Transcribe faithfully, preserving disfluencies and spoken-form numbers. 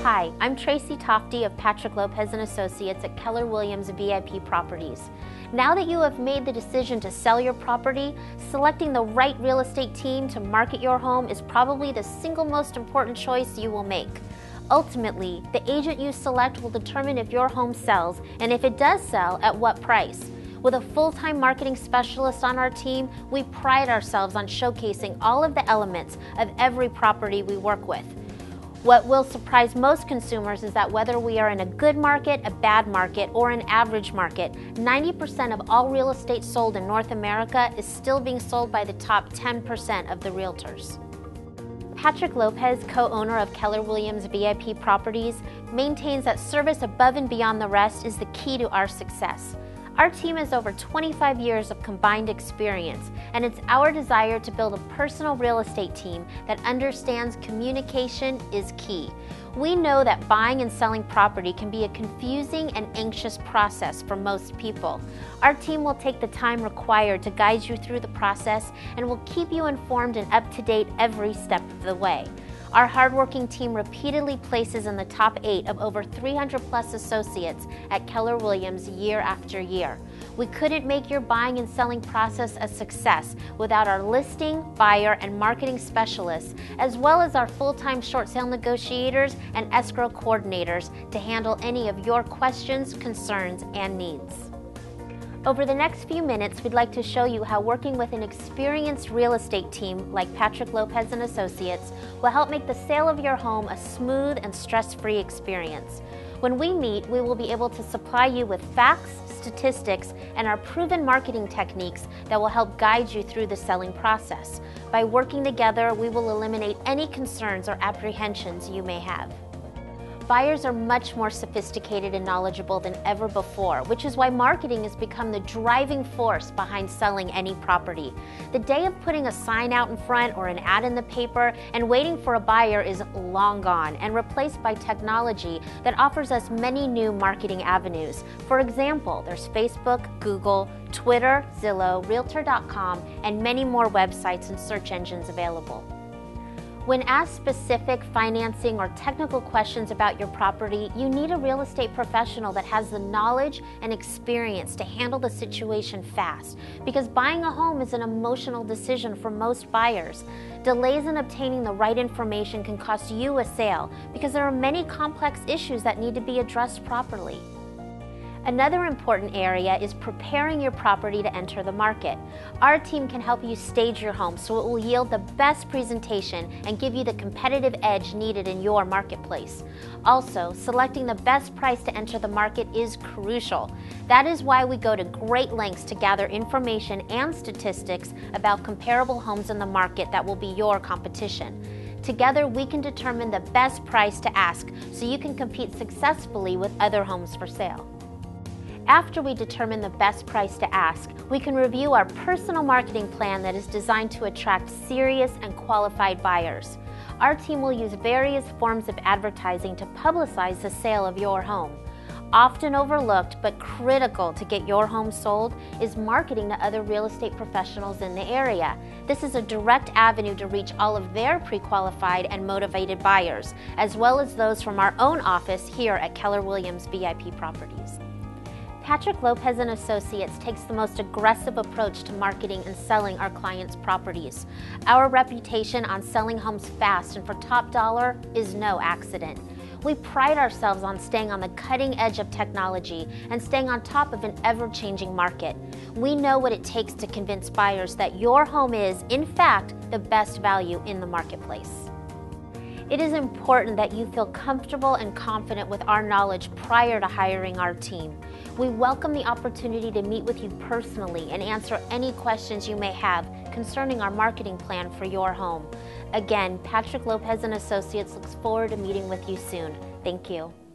Hi, I'm Tracy Tofty of Patrick Lopez and Associates at Keller Williams V I P Properties. Now that you have made the decision to sell your property, selecting the right real estate team to market your home is probably the single most important choice you will make. Ultimately, the agent you select will determine if your home sells, and if it does sell, at what price. With a full-time marketing specialist on our team, we pride ourselves on showcasing all of the elements of every property we work with. What will surprise most consumers is that whether we are in a good market, a bad market, or an average market, ninety percent of all real estate sold in North America is still being sold by the top ten percent of the realtors. Patrick Lopez, co-owner of Keller Williams V I P Properties, maintains that service above and beyond the rest is the key to our success. Our team has over twenty-five years of combined experience, and it's our desire to build a personal real estate team that understands communication is key. We know that buying and selling property can be a confusing and anxious process for most people. Our team will take the time required to guide you through the process and will keep you informed and up to date every step of the way. Our hardworking team repeatedly places in the top eight of over three hundred plus associates at Keller Williams year after year. We couldn't make your buying and selling process a success without our listing, buyer, and marketing specialists, as well as our full-time short sale negotiators and escrow coordinators to handle any of your questions, concerns, and needs. Over the next few minutes, we'd like to show you how working with an experienced real estate team like Patrick Lopez and Associates will help make the sale of your home a smooth and stress-free experience. When we meet, we will be able to supply you with facts, statistics, and our proven marketing techniques that will help guide you through the selling process. By working together, we will eliminate any concerns or apprehensions you may have. Buyers are much more sophisticated and knowledgeable than ever before, which is why marketing has become the driving force behind selling any property. The day of putting a sign out in front or an ad in the paper and waiting for a buyer is long gone and replaced by technology that offers us many new marketing avenues. For example, there's Facebook, Google, Twitter, Zillow, Realtor dot com, and many more websites and search engines available. When asked specific financing or technical questions about your property, you need a real estate professional that has the knowledge and experience to handle the situation fast, because buying a home is an emotional decision for most buyers. Delays in obtaining the right information can cost you a sale because there are many complex issues that need to be addressed properly. Another important area is preparing your property to enter the market. Our team can help you stage your home so it will yield the best presentation and give you the competitive edge needed in your marketplace. Also, selecting the best price to enter the market is crucial. That is why we go to great lengths to gather information and statistics about comparable homes in the market that will be your competition. Together, we can determine the best price to ask so you can compete successfully with other homes for sale. After we determine the best price to ask, we can review our personal marketing plan that is designed to attract serious and qualified buyers. Our team will use various forms of advertising to publicize the sale of your home. Often overlooked but critical to get your home sold is marketing to other real estate professionals in the area. This is a direct avenue to reach all of their pre-qualified and motivated buyers, as well as those from our own office here at Keller Williams V I P Properties. Patrick Lopez and Associates takes the most aggressive approach to marketing and selling our clients' properties. Our reputation on selling homes fast and for top dollar is no accident. We pride ourselves on staying on the cutting edge of technology and staying on top of an ever-changing market. We know what it takes to convince buyers that your home is, in fact, the best value in the marketplace. It is important that you feel comfortable and confident with our knowledge prior to hiring our team. We welcome the opportunity to meet with you personally and answer any questions you may have concerning our marketing plan for your home. Again, Patrick Lopez and Associates looks forward to meeting with you soon. Thank you.